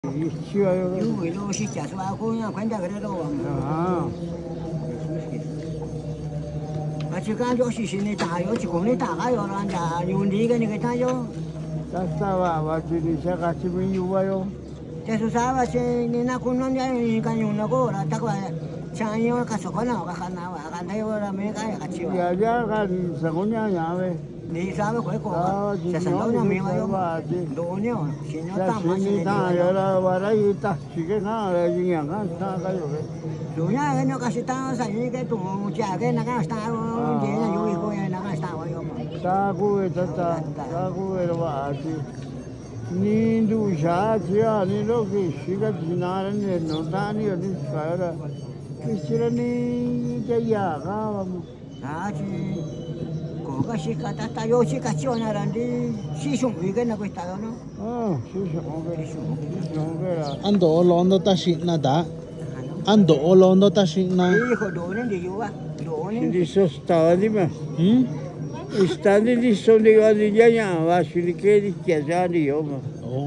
요 외로 시켜서 하고 그냥 관자 그래도 지금就是大有，就你大概有了，有你个那个大有。 Estaba, va a utilizar casi muy igual. Ya se sabe que ni na con no ya ni can yo no go la ta qua chan yo ka so ko na ka na wa ka dai wa me ka ka chi wa. Ya kan segunya ya ve. Ni sabe ko ko. Se se no no me va yo. Do ni o, si no ta ma ni ta yo la va ra y ta chi que na la yin ya kan ta ka yo ve. Do ya que no ka si ta sa ni que tu cha que na ka sta ro ye na yo ko ya na ka sta wa yo. Ta ku ta ku va así. Ni du sha chia ni lo ki shiga dinara ni no ta ni ni saira kisira ni ke ya ga chi ko ka shi ka ta yo shi ka chi ona ran di shi shung wi ke na ko ta no shi shung ga ando londo ta shi na da ando londo ta shi na ko do ni di yu wa do ni di so sta di ma Standi di sono di già va sui che chiesani io ma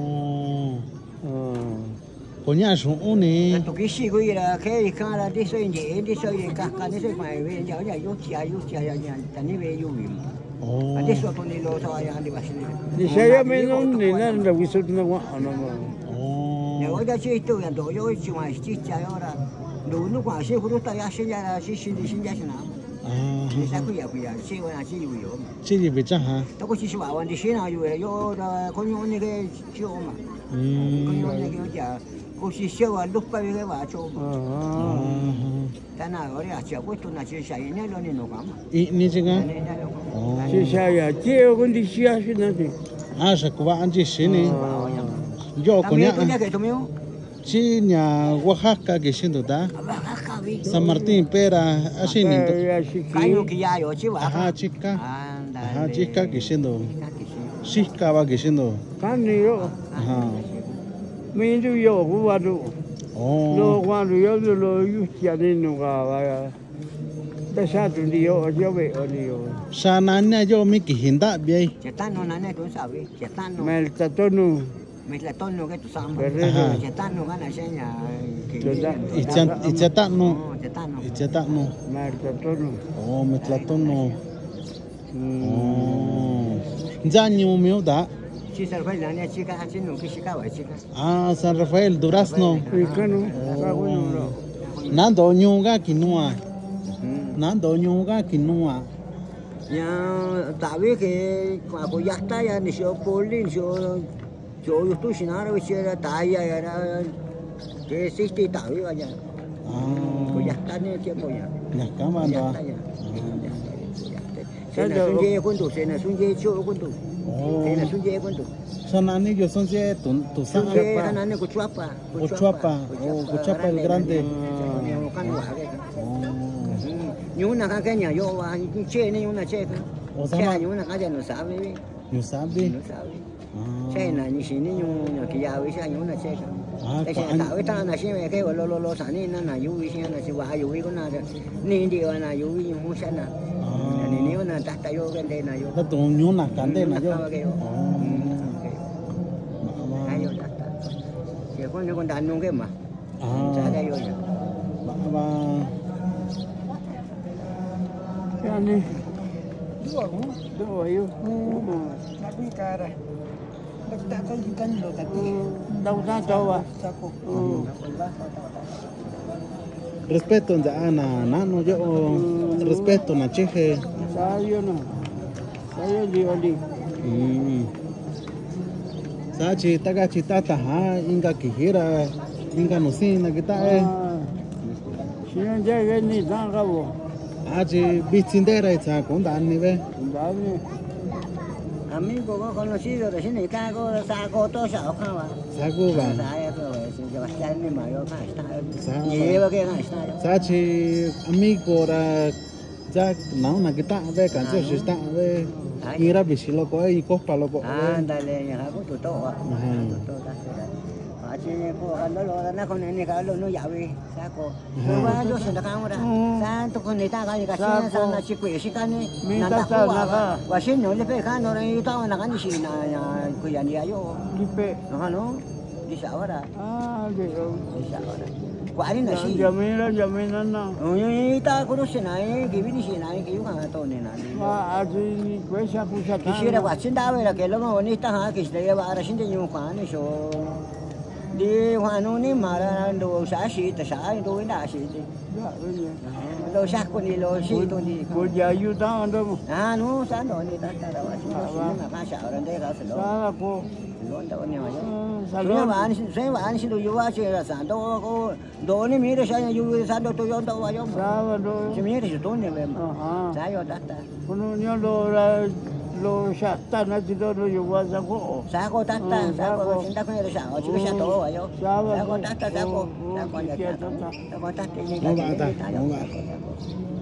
con nhà xuống u nè tụi cái xí cái là cái cái là đi xây nhà đi xây cái cái đi phải về giờ giờ yếu chia nhà tani về yếu mà đi xây tụi nó thôi anh đi vào xin đi xây mấy nó này nó đâu có sốt nó quá nó mà nếu ở đây chơi tôi là đồ yếu chỉ mà chỉ chia ra đồ nó quá xí cũng tay sinh ra là xí sinh ra thế nào你啥贵呀贵呀？吃完吃油油嘛。 吃的不正哈。 那个70万的现在有的，可用那个酒嘛。可用那个叫，过去小啊600个瓦酒嘛。但那个呀，结果都那就下一年了，你弄干嘛？ 你这个？ 是下呀，这个你需要是那的。 是古巴安这些呢。要过年。Sí, nhà Oaxaca que siendo da. San Martín, pera, así ni. Ajá, chica. Ajá, chica que siendo. Chica va que siendo. Canio. Ajá. Me do yo, guardo. No, cuando yo lo yucia de no va. Pesado un día, yo veo yo. Sananya yo mi que hinda bien. Chetano nane tú sabes, chetano. Meltatonu. Me la tono que tú sabes. Chetano gana seña. Ichatano. Meltatonu. Metlatonu. Ya ni un mío da. Sí, San Rafael, la niña chica, así no que chica va chica. San Rafael, Durazno. Cano. Nando ñuga quinoa. Nando ñuga quinoa. Ya, sabes que cuando ya está ya ni se opone, yo estoy sin nada, era talla, era que existe todavía vaya. Pues ya está en el tiempo ya. Ya está, ya está ya. Se nos unye cuánto, se nos unye chulo cuánto. Se nos unye cuánto. Son anillos, son si tu sangre. Son anillos cuchuapa. Cuchuapa el grande. Ni una caña yo va, ni che ni una checa. O sea, ni una caña no sabe. No sabe. No sabe. Che na ni si ni una que ya ve si ni una checa. Cái xe tạo cái ta là xe cái lo sản nên là vui xe là xe quá vui con nào nên điều là vui nhưng không xem nào nên nếu là ta vô cái đây là vô ta tụng nhún là cắn đây là vô ai vô ta chỉ con đàn luôn cái mà ra đây vô và cái này đúng rồi mà đi cả rồi đâu ra đâu à respeto ya no yo respeto na cheje sayo di sa chi taga chi tata ha inga kijira inga no sin na kita xin je ni sang ka bo chi bichindera cha con dan ni ve amigo có conocido recién acá saco todo sao không ạ? Saco va. Sa chi amigo ra ya no na kita ve kan se está ve mira bisilo ko ai ko palo ko. Ándale, ya ko tu to. Chị cô ăn đó nó con này cái nó dạo đi sao cô qua cho sinh ra sao tụi con người ta cái gì cả sao là chỉ quỷ chỉ cái này là ta không và xin nó lấy cái nó này tao là cái gì là quỷ anh đi vô đi pe nó đi sao ra đi sao ra quả đi là gì giờ mình nó nào ta có lúc xin này cái gì xin này cái mà tôi này này mà gì quay sang phụ sát cái gì là quả xin đào về là cái lúc mà oni ta hả cái gì là bà ra xin cho nhiều khoản này số đi hoa nó ní mà đồ xả xị ta xả đồ cái đá xị thì đồ sắc con đi đồ xị tôi đi cô giờ yêu ta đâu nó sáng đồ đi ta đâu mà phá xạo rồi đây cả sự đó cô luôn đâu nhiều chứ saya bạn xin đồ yêu á chứ là sáng đâu có đồ này mi đó sao yêu sáng đâu tôi yêu đâu vậy sao đồ chứ mi thì tôi này về sao yêu ta con nhớ đồ là lo sa ta na ti do yo wa sa ko ta xin ta có được sao chứ sao tổ vậy yo sa ko ta ko ya ta ko ta ta